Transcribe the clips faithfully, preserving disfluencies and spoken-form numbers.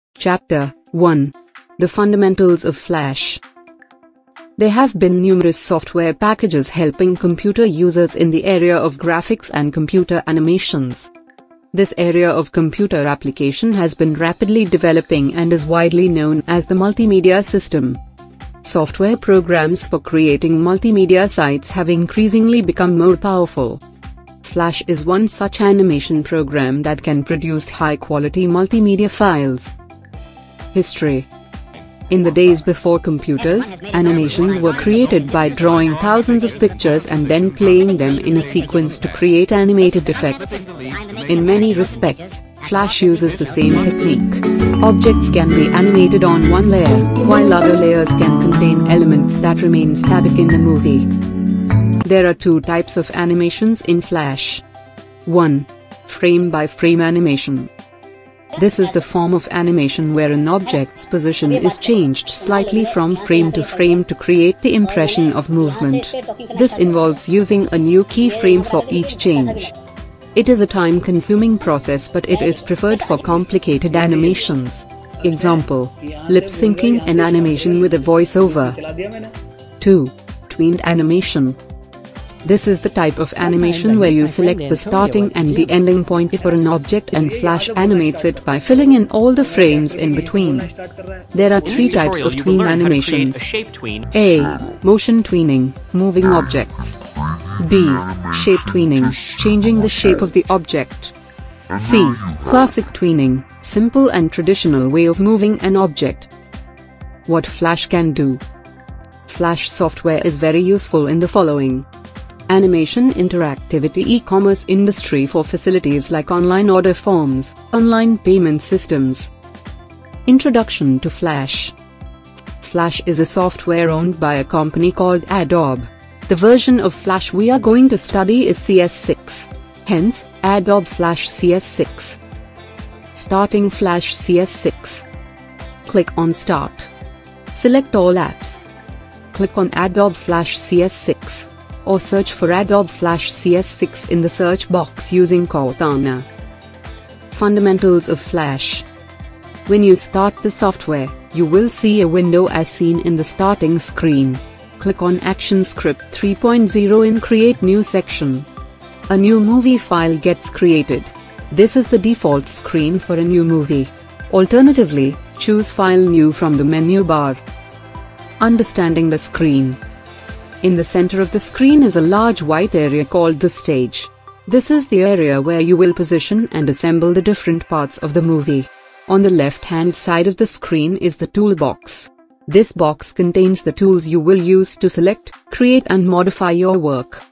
Chapter one. The Fundamentals of Flash. There have been numerous software packages helping computer users in the area of graphics and computer animations. This area of computer application has been rapidly developing and is widely known as the multimedia system. Software programs for creating multimedia sites have increasingly become more powerful. Flash is one such animation program that can produce high-quality multimedia files. History. In the days before computers, animations were created by drawing thousands of pictures and then playing them in a sequence to create animated effects. In many respects, Flash uses the same technique. Objects can be animated on one layer, while other layers can contain elements that remain static in the movie. There are two types of animations in Flash. one. Frame-by-frame animation. This is the form of animation where an object's position is changed slightly from frame to frame to create the impression of movement. This involves using a new keyframe for each change. It is a time-consuming process, but it is preferred for complicated animations. Example: lip-syncing an animation with a voiceover. two. Tweened animation. This is the type of animation where you select the starting and the ending points for an object and Flash animates it by filling in all the frames in between. There are three types of tween animations. A. Motion tweening, moving objects. B. Shape tweening, changing the shape of the object. C. Classic tweening, simple and traditional way of moving an object. What Flash can do. Flash software is very useful in the following: animation interactivity, e-commerce industry for facilities like online order forms, online payment systems. Introduction to Flash. Flash is a software owned by a company called Adobe. The version of Flash we are going to study is C S six, hence, Adobe Flash C S six. Starting Flash C S six. Click on Start. Select all apps. Click on Adobe Flash C S six. Or search for Adobe Flash C S six in the search box using Cortana. Fundamentals of Flash. When you start the software, you will see a window as seen in the starting screen. Click on ActionScript three point oh in Create New section. A new movie file gets created. This is the default screen for a new movie. Alternatively, choose File New from the menu bar. Understanding the screen. In the center of the screen is a large white area called the stage. This is the area where you will position and assemble the different parts of the movie. On the left-hand side of the screen is the toolbox. This box contains the tools you will use to select, create and modify your work.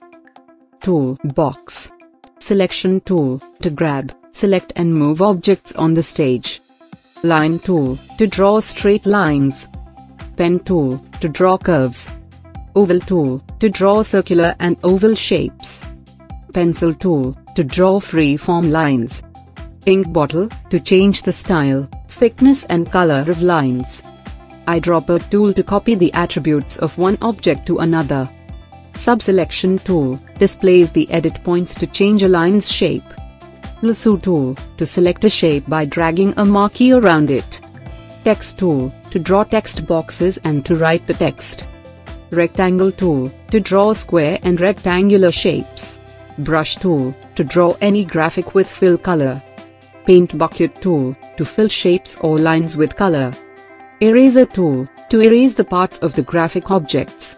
Tool box. Selection tool, to grab, select and move objects on the stage. Line tool, to draw straight lines. Pen tool, to draw curves. Oval tool, to draw circular and oval shapes. Pencil tool, to draw free-form lines. Ink bottle, to change the style, thickness and color of lines. Eyedropper tool, to copy the attributes of one object to another. Subselection tool, displays the edit points to change a line's shape. Lasso tool, to select a shape by dragging a marquee around it. Text tool, to draw text boxes and to write the text. Rectangle tool, to draw square and rectangular shapes. Brush tool, to draw any graphic with fill color. Paint bucket tool, to fill shapes or lines with color. Eraser tool, to erase the parts of the graphic objects.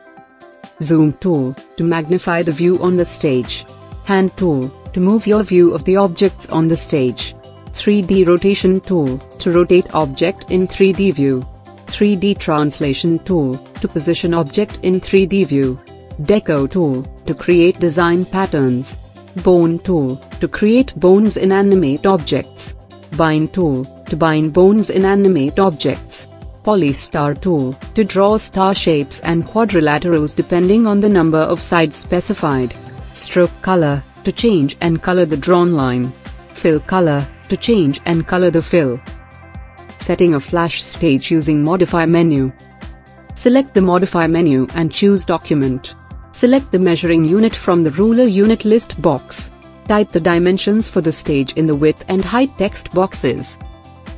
Zoom tool, to magnify the view on the stage. Hand tool, to move your view of the objects on the stage. three D rotation tool, to rotate object in three D view. three D translation tool, to position object in three D view. Deco tool, to create design patterns. Bone tool, to create bones in animate objects. Bind tool, to bind bones in animate objects. Polystar tool, to draw star shapes and quadrilaterals depending on the number of sides specified. Stroke color, to change and color the drawn line. Fill color, to change and color the fill. Setting a Flash stage using Modify menu. Select the Modify menu and choose Document. Select the measuring unit from the ruler unit list box. Type the dimensions for the stage in the width and height text boxes.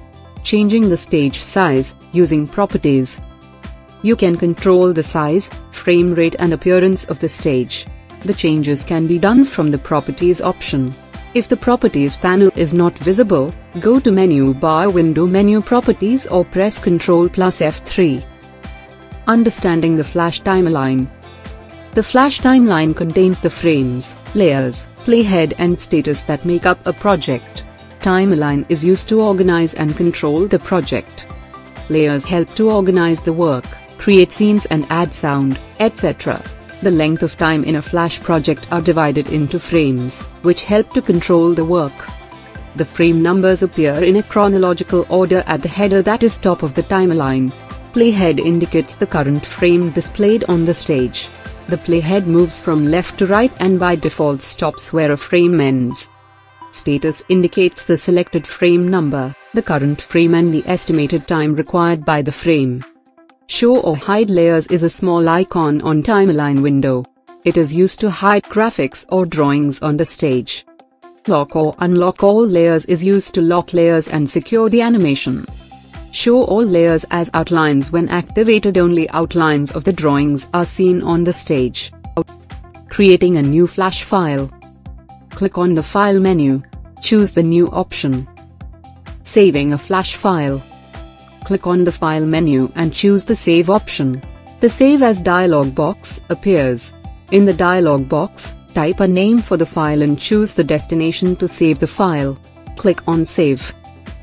Changing the stage size, using properties. You can control the size, frame rate and appearance of the stage. The changes can be done from the Properties option. If the Properties panel is not visible, go to Menu Bar Window Menu Properties or press Ctrl plus F three. Understanding the Flash Timeline. The Flash Timeline contains the frames, layers, playhead and status that make up a project. Timeline is used to organize and control the project. Layers help to organize the work, create scenes and add sound, et cetera. The length of time in a Flash project are divided into frames, which help to control the work. The frame numbers appear in a chronological order at the header that is top of the timeline. Playhead indicates the current frame displayed on the stage. The playhead moves from left to right and by default stops where a frame ends. Status indicates the selected frame number, the current frame and the estimated time required by the frame. Show or hide layers is a small icon on timeline window. It is used to hide graphics or drawings on the stage. Lock or unlock all layers is used to lock layers and secure the animation. Show all layers as outlines. When activated, only outlines of the drawings are seen on the stage. Creating a new Flash file. Click on the File menu. Choose the New option. Saving a Flash file. Click on the File menu and choose the Save option. The Save As dialog box appears. In the dialog box, type a name for the file and choose the destination to save the file. Click on Save.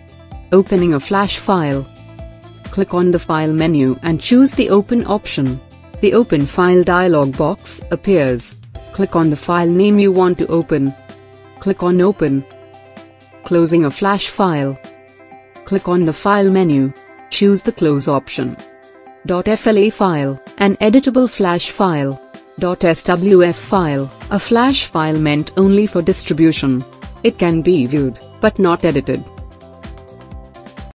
Opening a Flash file. Click on the File menu and choose the Open option. The Open File dialog box appears. Click on the file name you want to open. Click on Open. Closing a Flash file. Click on the File menu. Choose the Close option. .fla file, an editable Flash file. .swf file, a Flash file meant only for distribution. It can be viewed, but not edited.